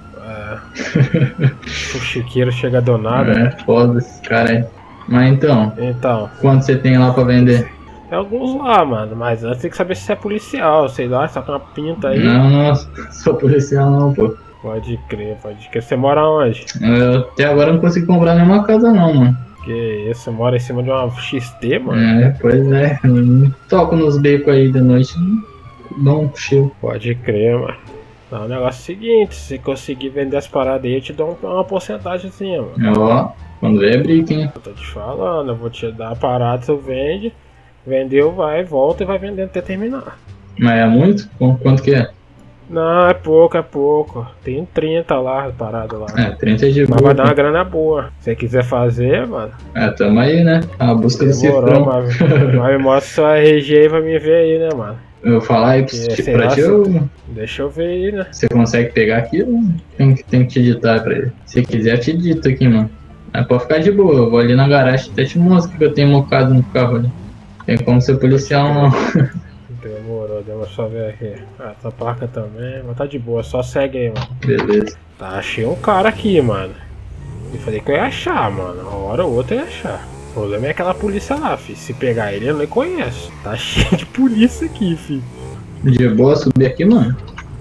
O chiqueiro chega do nada. É, foda esses caras aí. Mas então, quanto você tem lá pra vender? Tem alguns lá, mano, mas antes tem que saber se você é policial, sei lá, se tá com uma pinta aí. Não, sou policial não, pô. Pode crer. Você mora onde? Eu até agora não consegui comprar nenhuma casa não, mano. Que isso, você mora em cima de uma XT, mano? É, pois é. Toco nos becos aí de noite, dá um chill. Pode crer, mano. Não, o negócio é o seguinte, se conseguir vender as paradas aí, eu te dou uma porcentagemzinha, mano. Ó, quando vem é briga, hein? Eu tô te falando, eu vou te dar a parada, tu vende, vendeu, vai, volta e vai vendendo até terminar. Mas é muito? Quanto que é? Não, é pouco. Tem 30 lá, parada lá. É, 30 de boa. Mas vai dar uma grana boa. Se você quiser fazer, mano. É, tamo aí, né? A busca do cifrão. Mas me mostra sua RG e vai me ver aí, né, mano? Eu vou falar aí pra ti, deixa eu ver aí, né? Você consegue pegar aqui ou tem que te digitar pra ele? Se quiser, eu te digito aqui, mano. Mas pode ficar de boa, eu vou ali na garagem até te mostro que eu tenho mocado no carro ali. Tem como ser policial, não. Demorou, só ver aqui. Essa placa também, mas tá de boa, só segue aí, mano. Beleza. Tá, achei um cara aqui, mano. Eu falei que eu ia achar, mano. Uma hora ou outra eu ia achar. O problema é aquela polícia lá, filho. Se pegar ele, eu nem conheço. Tá cheio de polícia aqui, filho. De boa subir aqui, mano?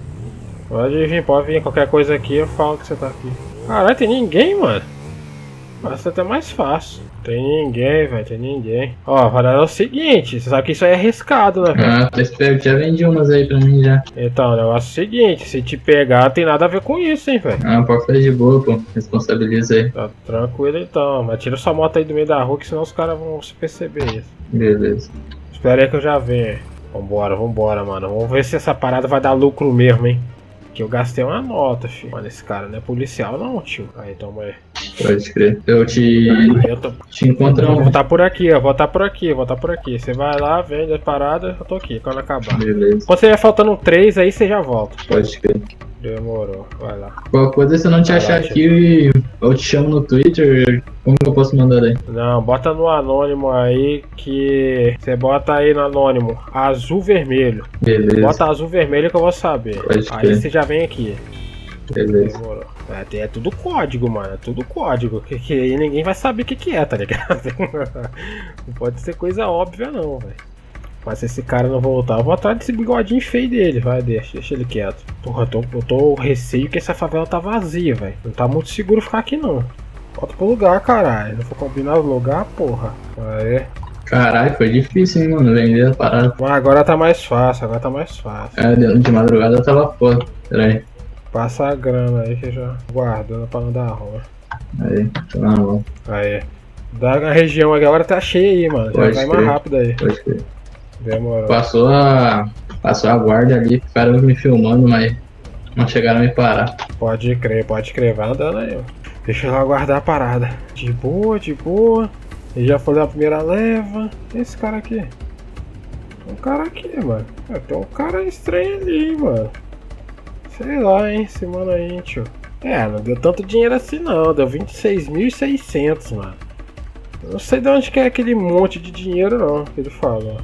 Pode vir. Qualquer coisa aqui, eu falo que você tá aqui. Caralho, tem ninguém, mano. Vai ser até mais fácil. Tem ninguém, velho, tem ninguém. Ó, é o seguinte, você sabe que isso aí é arriscado, né, velho? Ah, tô esperando, já vendi umas aí pra mim já. Então, o negócio é o seguinte, se te pegar, tem nada a ver com isso, hein, velho. Ah, pode ficar de boa, pô, responsabiliza aí. Tá tranquilo então, mas tira sua moto aí do meio da rua, que senão os caras vão se perceber isso. Beleza. Espera aí que eu já venho. Vambora, mano. Vamos ver se essa parada vai dar lucro mesmo, hein. Que eu gastei uma nota, filho. Mano, esse cara não é policial não, tio. Aí, toma aí. Pode crer. Eu te encontro. Vou voltar por aqui, ó. Voltar por aqui. Você vai lá, vende a parada, eu tô aqui, quando acabar. Beleza. Quando você vai faltando 3, aí você já volta. Pode crer. Demorou, vai lá. Qualquer coisa, se eu não te achar aqui, eu te chamo no Twitter. Como que eu posso mandar aí? Não, bota no anônimo aí que... Você bota aí no anônimo, azul vermelho. Beleza. Bota azul vermelho que eu vou saber. Pode aí crer. Você já vem aqui. Beleza. Demorou. É tudo código, mano. É tudo código. Que aí ninguém vai saber o que é, tá ligado? Não pode ser coisa óbvia não, velho. Mas se esse cara não voltar, eu vou atrás desse bigodinho feio dele. Vai, deixa ele quieto. Porra, eu tô receio que essa favela tá vazia, velho. Não tá muito seguro ficar aqui não. Volta pro lugar, caralho. Não for combinar o lugar, porra. Aí. Caralho, foi difícil, hein, mano, vender a parada. Mas agora tá mais fácil, É, de madrugada tava foda. Pera aí. Passa a grana aí que eu já guardando pra não dar ruim. Aí, tá na mão. Aí. Da região aqui agora tá cheia aí, mano. Já vai mais rápido aí. Pode crer. Demorou. Passou a guarda ali, ficaram me filmando, mas não chegaram a me parar. Pode crer, vai andando aí, ó. Deixa eu lá guardar a parada. De boa. Ele já foi da primeira leva. Esse cara aqui. Tem um cara aqui, mano. Tem um cara estranho ali, mano. Sei lá, hein, esse mano aí, tio. Não deu tanto dinheiro assim não. Deu 26.600, mano. Eu não sei de onde que é aquele monte de dinheiro não, que ele falou.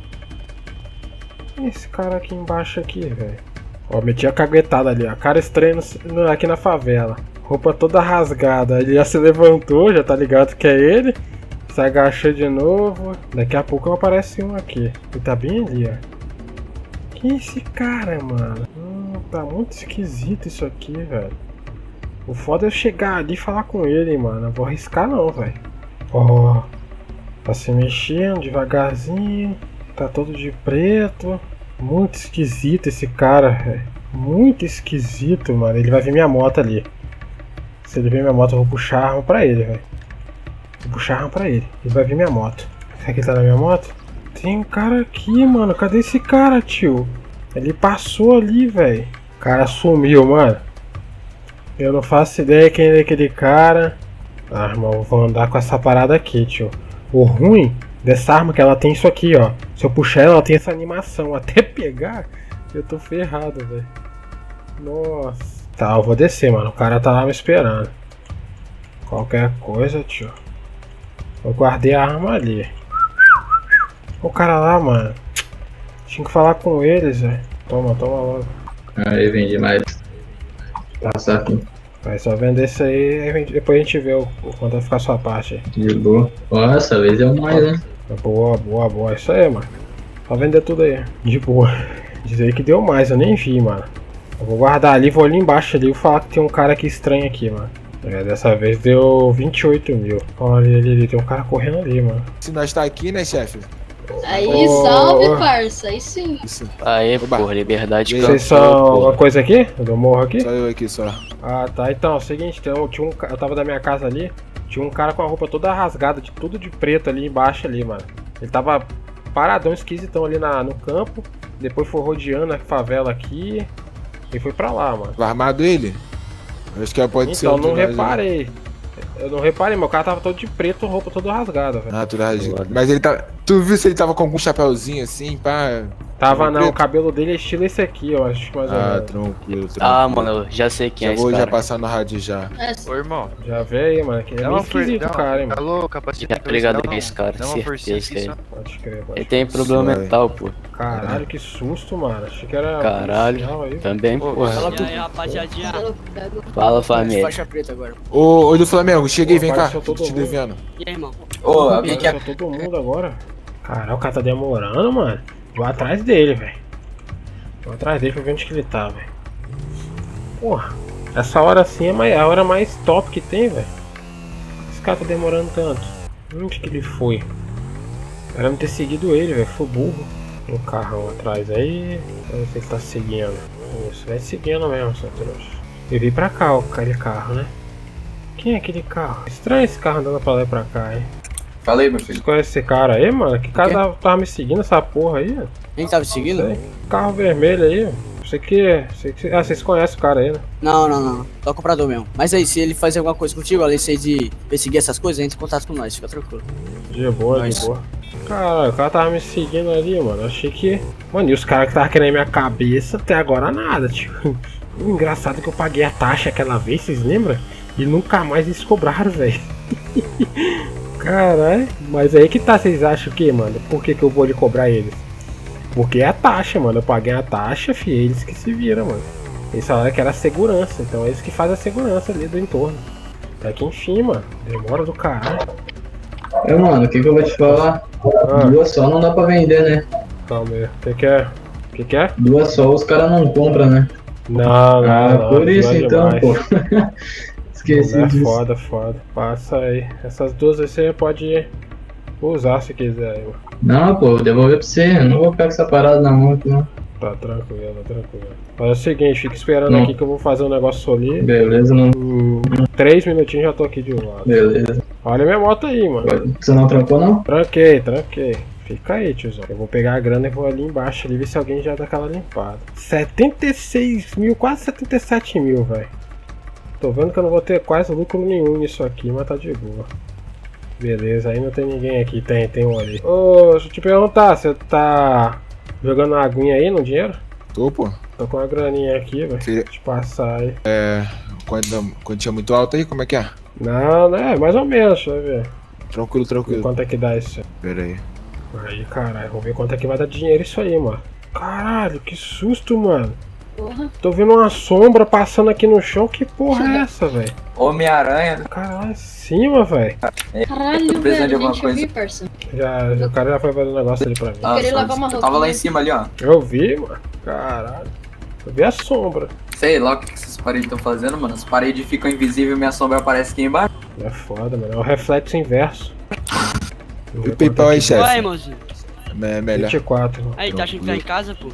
Esse cara aqui embaixo aqui, velho. Ó, meti a caguetada ali, ó. Cara estranho aqui na favela. Roupa toda rasgada. Ele já se levantou, já tá ligado que é ele. Se agachou de novo. Daqui a pouco aparece um aqui. Ele tá bem ali, ó. Quem é esse cara, mano? Tá muito esquisito isso aqui, velho. O foda é eu chegar ali e falar com ele, mano. Eu vou arriscar não, velho. Ó. Tá se mexendo devagarzinho. Tá todo de preto. Muito esquisito esse cara, velho. Muito esquisito, mano. Ele vai ver minha moto ali. Se ele ver minha moto, eu vou puxar a arma pra ele, velho. Vou puxar a arma pra ele. Ele vai ver minha moto. Será que ele tá na minha moto? Tem um cara aqui, mano. Cadê esse cara, tio? Ele passou ali, velho. O cara sumiu, mano. Eu não faço ideia quem é aquele cara. Ah, irmão, eu vou andar com essa parada aqui, tio. O ruim dessa arma é que ela tem isso aqui, ó. Se eu puxar ela tem essa animação. Até pegar, eu tô ferrado, velho. Nossa. Tá, eu vou descer, mano. O cara tá lá me esperando. Qualquer coisa, tio. Eu guardei a arma ali. O cara lá, mano. Tinha que falar com eles, velho. Toma logo. Aí, vendi mais. Passar aqui. Vai só vender isso aí, depois a gente vê o quanto vai ficar a sua parte aí. De boa. Ó, essa vez é mais, né? Boa. Isso aí, mano. Só vender tudo aí. De boa. Dizer que deu mais, eu nem vi, mano. Eu vou guardar ali, vou ali embaixo ali e falar que tem um cara aqui estranho aqui, mano. Dessa vez deu 28 mil. Olha ali, tem um cara correndo ali, mano. Se nós tá aqui, né, chefe? Aí, salve, parça. Aí sim. Aê, porra, liberdade. Vocês são alguma coisa aqui? Do morro aqui? Só eu aqui, só. Ah, tá. Então, é o seguinte, eu tava da minha casa ali, tinha um cara com a roupa toda rasgada, tudo de preto ali embaixo ali, mano. Ele tava paradão, esquisitão ali no campo, depois foi rodeando a favela aqui e foi pra lá, mano. Armado ele? Acho que pode ser. Então, não reparei. Eu não reparei, meu cara tava todo de preto, roupa toda rasgada, velho. Ah, tudo rasgado. Mas ele tá. Tu viu se ele tava com algum chapéuzinho assim, pá? Tava não, o cabelo dele é estilo esse aqui, eu acho mais ou menos. Ah, tranquilo. Ah, mano, eu já sei quem é esse cara. Já passar no rádio já. Ô, irmão. Já veio aí, mano. Que é meio esquisito o cara, hein, mano. Alô, capacete. Já tô ligado com esse cara, certeza que é. Pode crer, ele tem problema mental, pô. Caralho, que susto, mano. Achei que era. Caralho, aí, também, porra. E aí, rapaziadinha. Fala, família. Faixa preta agora. Ô, do Flamengo, cheguei, vem cá. Tô te devendo. E aí, irmão? Ô, alguém quer. Todo mundo agora. Caralho, o cara tá demorando, mano. Vou atrás dele, velho. Vou atrás dele pra ver onde que ele tá, velho. Porra, essa hora assim é a hora mais top que tem, velho. Esse cara tá demorando tanto. Onde que ele foi? Era me ter seguido ele, velho. Foi burro. Tem um carrão atrás aí. Eu não sei se ele tá seguindo. Isso, vai seguindo mesmo, seu trouxa. Eu vim pra cá, aquele carro, né? Quem é aquele carro? Estranho esse carro andando pra lá e pra cá, hein? Fala aí, meu filho. Você conhece esse cara aí, mano? Que cara tava me seguindo, essa porra aí? Quem tava me seguindo? Carro vermelho aí. Ah, vocês conhecem o cara aí, né? Não. Tô comprador mesmo. Mas aí, se ele fazer alguma coisa contigo, além de perseguir essas coisas, entra em contato com nós, fica tranquilo. De boa. Caralho, o cara tava me seguindo ali, mano. Achei que... Mano, e os caras que tava querendo minha cabeça, até agora nada, tio. O engraçado é que eu paguei a taxa aquela vez, vocês lembram? E nunca mais eles cobraram, velho. Caralho, mas aí que tá, vocês acham que, mano? Por que eu vou lhe cobrar eles? Porque é a taxa, mano. Eu paguei a taxa, fi, eles que se viram, mano. Eles falaram que era a segurança, então eles que fazem a segurança ali do entorno. Até que enfim, mano. Demora do caralho. Mano, o que eu vou te falar? Duas só não dá pra vender, né? Calma aí. O que é? Duas só os caras não compram, né? Não. Por isso então, pô. Esqueci disso. Foda. Passa aí. Essas duas aí você pode usar se quiser aí, mano. Não, pô, vou devolver pra você. Eu não vou pegar essa parada na mão aqui, não. Tá tranquilo. Mas é o seguinte, fica esperando aqui que eu vou fazer um negócio ali. Beleza, não. 3 minutinhos já tô aqui de lado. Beleza. Olha minha moto aí, mano. Você não trancou, não? Tranquei. Fica aí, tiozão. Eu vou pegar a grana e vou ali embaixo ali ver se alguém já dá aquela limpada. 76 mil, quase 77 mil, velho. Tô vendo que eu não vou ter quase lucro nenhum nisso aqui, mas tá de boa. Beleza, aí não tem ninguém aqui. Tem um ali. Ô, deixa eu te perguntar, você tá jogando uma aguinha aí no dinheiro? Tô, pô. Tô com uma graninha aqui, velho. Deixa eu passar aí. Quantia muito alta aí, como é que é? Não, mais ou menos, deixa eu ver. Tranquilo. Quanto é que dá isso? Pera aí. Aí, caralho, vamos ver quanto é que vai dar dinheiro isso aí, mano. Caralho, que susto, mano. Porra. Tô vendo uma sombra passando aqui no chão, que porra é essa, velho? Homem-Aranha. Caralho, cima, velho. Caralho, velho, nem te vi, parça. O cara já foi fazer um negócio ali pra mim. Queria lavar uma roupa. Tava lá em cima ali, ó. Eu vi, mano. Caralho. Eu vi a sombra. Sei lá o que essas paredes estão fazendo, mano. As paredes ficam invisíveis e minha sombra aparece aqui embaixo. É foda, mano. É o reflexo inverso. E o PayPal aí, chefe? Vai, irmãozinho. É melhor. 24. Aí, tá achando que tá em casa, pô?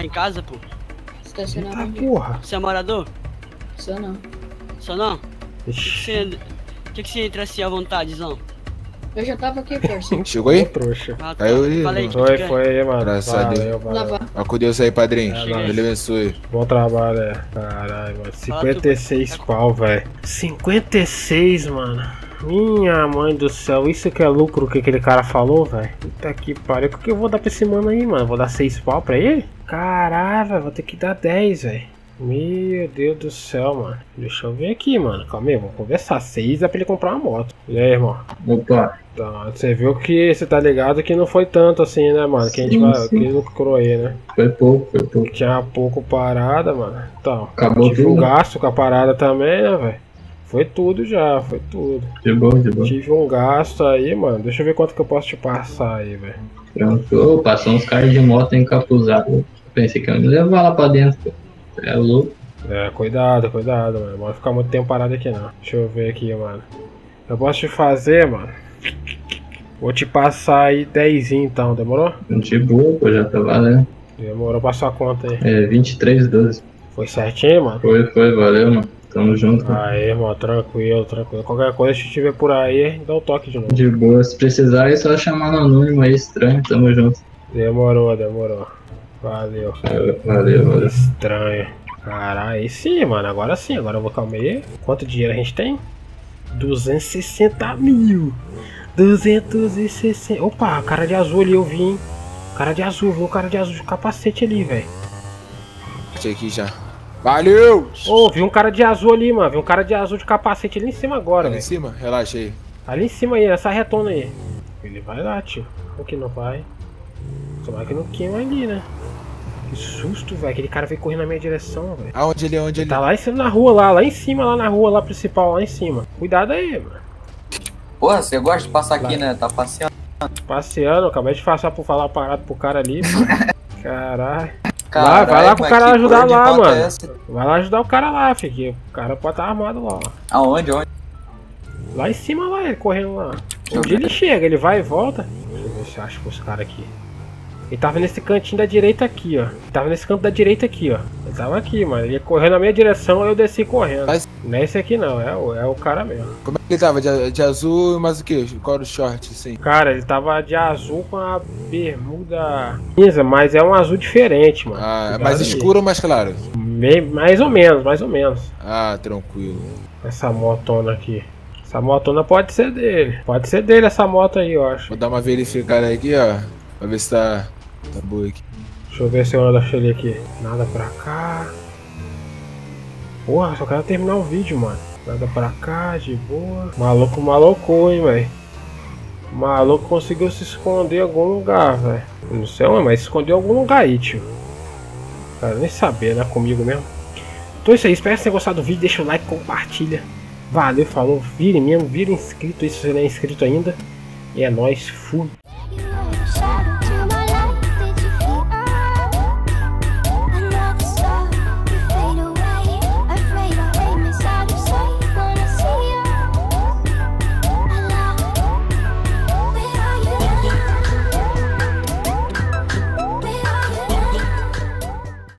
Eita porra. Você é morador? Só não. O que você entra assim à vontadezão? Eu já tava aqui, parceiro. Chegou aí? Trouxa. Caiu aí? Foi, mano. Graças a Deus. Lavar. Vai com Deus aí, padrinho. nóis. Ele abençoe. Bom trabalho, Caralho, mano. 56 pau, velho. 56, mano. Minha mãe do céu. Isso que é lucro que aquele cara falou, velho. Puta que pariu. O que eu vou dar pra esse mano aí, mano? Vou dar 6 pau pra ele? Caralho, velho. Vou ter que dar 10, velho. Meu Deus do céu, mano. Deixa eu ver aqui, mano. Calma aí, vamos conversar. 6 é pra ele comprar uma moto. E aí, irmão? Opa. Então, você viu que você tá ligado que não foi tanto assim, né, mano? Que a gente vai. Que lucrou aí, né? Foi pouco. Tinha pouco parada, mano. Então, Acabou tive tudo. um gasto com a parada também, né, velho? Foi tudo já, foi tudo. De boa. Tive um gasto aí, mano. Deixa eu ver quanto que eu posso te passar aí, velho. Tranquilo. Passou uns caras de moto encapuzados. Pensei que eu ia me levar lá pra dentro, pô. É louco. É, cuidado, mano. Não pode ficar muito tempo parado aqui, não. Deixa eu ver aqui, mano. Eu posso te fazer, mano. Vou te passar aí 10 então, demorou? De boa, pô, já tá valendo. Demorou pra sua conta aí. É, 23,12. Foi certinho, mano? Foi, valeu, mano. Tamo junto. Aí, irmão, tranquilo. Qualquer coisa, se tiver por aí, dá o toque de novo. De boa, se precisar é só chamar no anônimo aí, estranho, tamo junto. Demorou. Valeu. Valeu. Estranho. Caralho, aí sim, mano. Agora sim, agora eu vou calmar aí. Quanto dinheiro a gente tem? 260 mil. 260. Opa, cara de azul ali eu vi, hein? Cara de azul, viu? Cara de azul de capacete ali, velho. Achei aqui já. Valeu! Ô, vi um cara de azul ali, mano. Vi um cara de azul de capacete ali em cima agora, velho. Ali em cima? Relaxa aí. Ali em cima aí, nessa retona aí. Ele vai lá, tio. Ou que não vai? Tomara que não queima ali, né? Que susto, velho. Aquele cara veio correndo na minha direção, velho. Aonde ele? Onde ele? Tá lá em cima na rua, lá em cima, lá na rua, lá principal, lá em cima. Cuidado aí, mano. Porra, você gosta de passar aqui, né? Tá passeando. Passeando, acabei de passar por falar parado pro cara ali. Caralho. Caralho, vai lá com o cara ajudar lá, mano. É essa? Vai lá ajudar o cara lá, filho. O cara pode estar armado lá, ó. Aonde? Lá em cima lá, ele correndo lá. Onde ele chega, ele vai e volta. Deixa eu ver se eu acho os caras aqui. Ele tava nesse cantinho da direita aqui, ó. Ele tava nesse canto da direita aqui, ó. Ele tava aqui, mano. Ele ia correndo na minha direção, eu desci correndo. Não é esse aqui não, é o cara mesmo. Como é que ele tava? De azul, mas o que? Qual era o short, assim? Cara, ele tava de azul com a bermuda cinza, mas é um azul diferente, mano. Ah, é mais escuro ou mais claro? Mais ou menos. Ah, tranquilo. Essa motona aqui. Essa motona pode ser dele. Pode ser dele essa moto aí, eu acho. Vou dar uma verificada aqui, ó. Pra ver se tá boa aqui. Deixa eu ver se eu achei ele aqui. Nada pra cá. Porra, só quero terminar o vídeo, mano. Nada pra cá, de boa. Maluco malucou, hein, velho. O maluco conseguiu se esconder em algum lugar, velho. Não sei, mas se escondeu em algum lugar aí, tio. Cara, nem saber, né? Comigo mesmo. Então é isso aí. Espero que vocês tenham gostado do vídeo. Deixa o like, compartilha. Valeu, falou. Vire mesmo, vire inscrito. Se você não é inscrito ainda. E é nóis. Fui. Shadow.